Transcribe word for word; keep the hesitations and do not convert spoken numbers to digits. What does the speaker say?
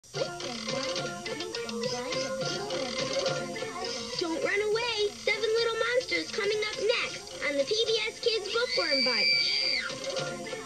Don't run away. Seven Little Monsters coming up next on the P B S Kids Bookworm Bunch.